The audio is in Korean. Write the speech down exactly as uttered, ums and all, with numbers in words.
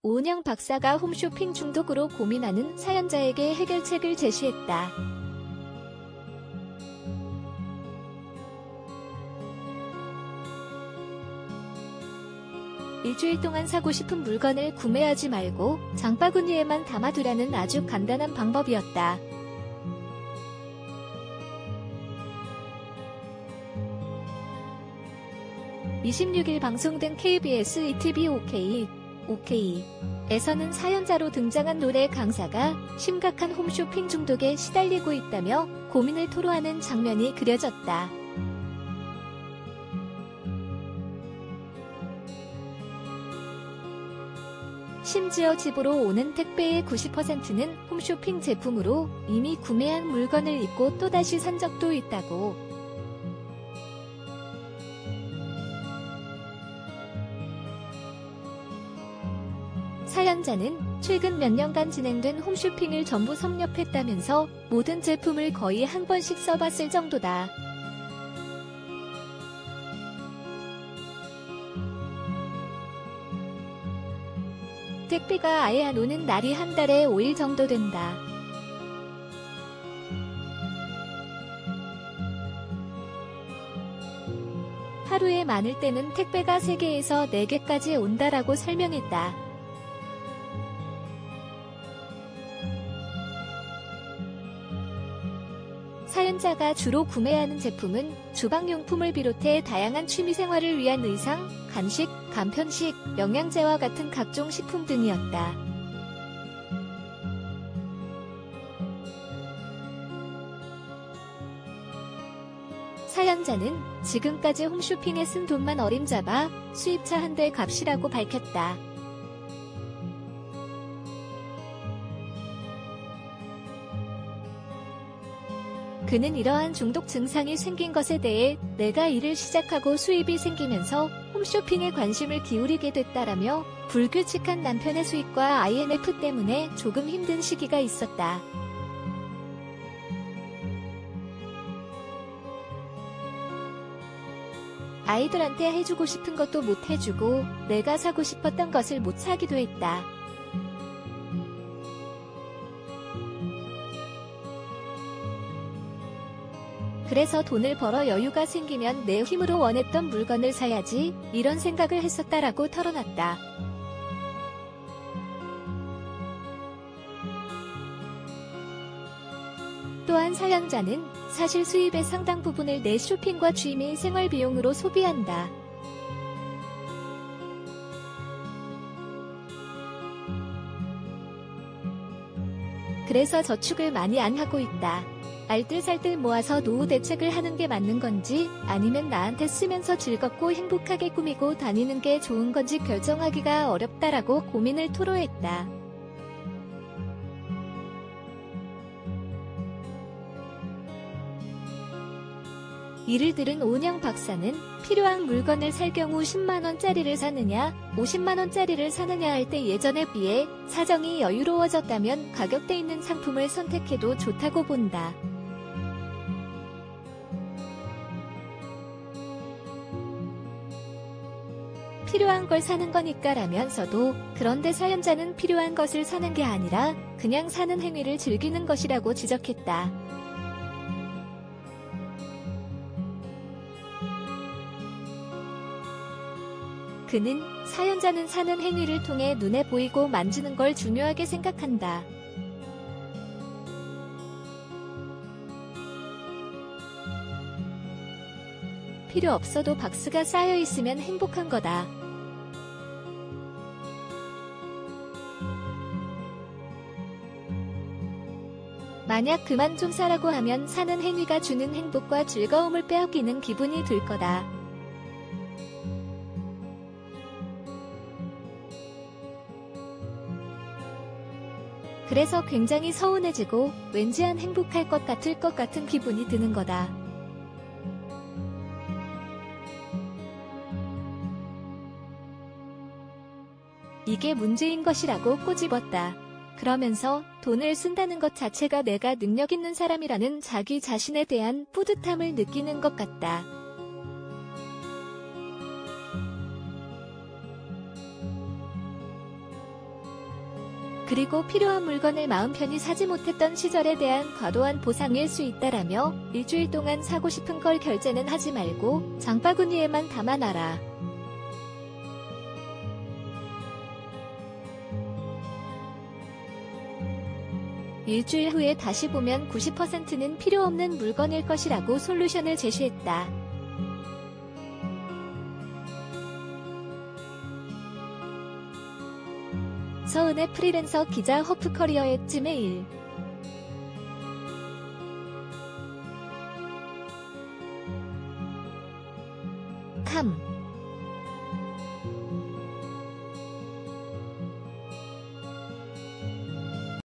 오은영 박사가 홈쇼핑 중독으로 고민하는 사연자에게 해결책을 제시했다. 일주일 동안 사고 싶은 물건을 구매하지 말고 장바구니에만 담아두라는 아주 간단한 방법이었다. 이십육 일 방송된 케이비에스 이티비 오케이, 오케이에서는 사연자로 등장한 노래 강사가 심각한 홈쇼핑 중독에 시달리고 있다며 고민을 토로하는 장면이 그려졌다. 심지어 집으로 오는 택배의 구십 퍼센트는 홈쇼핑 제품으로 이미 구매한 물건을 입고 또다시 산 적도 있다고. 사연자는 최근 몇 년간 진행된 홈쇼핑을 전부 섭렵했다면서 모든 제품을 거의 한 번씩 써봤을 정도다. 택배가 아예 안 오는 날이 한 달에 오 일 정도 된다. 하루에 많을 때는 택배가 세 개에서 네 개까지 온다라고 설명했다. 사연자가 주로 구매하는 제품은 주방용품을 비롯해 다양한 취미생활을 위한 의상, 간식, 간편식, 영양제와 같은 각종 식품 등이었다. 사연자는 지금까지 홈쇼핑에 쓴 돈만 어림잡아 수입차 한 대 값이라고 밝혔다. 그는 이러한 중독 증상이 생긴 것에 대해 내가 일을 시작하고 수입이 생기면서 홈쇼핑에 관심을 기울이게 됐다라며 불규칙한 남편의 수입과 아이엠에프 때문에 조금 힘든 시기가 있었다. 아이들한테 해주고 싶은 것도 못 해주고 내가 사고 싶었던 것을 못 사기도 했다. 그래서 돈을 벌어 여유가 생기면 내 힘으로 원했던 물건을 사야지 이런 생각을 했었다라고 털어놨다. 또한 사연자는 사실 수입의 상당 부분을 내 쇼핑과 취미 생활 비용으로 소비한다. 그래서 저축을 많이 안 하고 있다. 알뜰살뜰 모아서 노후 대책을 하는 게 맞는 건지 아니면 나한테 쓰면서 즐겁고 행복하게 꾸미고 다니는 게 좋은 건지 결정하기가 어렵다라고 고민을 토로했다. 이를 들은 오은영 박사는 필요한 물건을 살 경우 십만 원짜리를 사느냐 오십만 원짜리를 사느냐 할 때 예전에 비해 사정이 여유로워졌다면 가격대 있는 상품을 선택해도 좋다고 본다. 필요한 걸 사는 거니까 라면서도 그런데 사연자는 필요한 것을 사는 게 아니라 그냥 사는 행위를 즐기는 것이라고 지적했다. 그는 사연자는 사는 행위를 통해 눈에 보이고 만지는 걸 중요하게 생각한다. 필요 없어도 박스가 쌓여 있으면 행복한 거다. 만약 그만 좀 사라고 하면 사는 행위가 주는 행복과 즐거움을 빼앗기는 기분이 들 거다. 그래서 굉장히 서운해지고 왠지 안 행복할 것 같을 것 같은 기분이 드는 거다. 이게 문제인 것이라고 꼬집었다. 그러면서 돈을 쓴다는 것 자체가 내가 능력 있는 사람이라는 자기 자신에 대한 뿌듯함을 느끼는 것 같다. 그리고 필요한 물건을 마음 편히 사지 못했던 시절에 대한 과도한 보상일 수 있다라며 일주일 동안 사고 싶은 걸 결제는 하지 말고 장바구니에만 담아놔라. 일주일 후에 다시 보면 구십 퍼센트는 필요 없는 물건일 것이라고 솔루션을 제시했다. 서은의 프리랜서 기자 허프커리어의 지메일 캄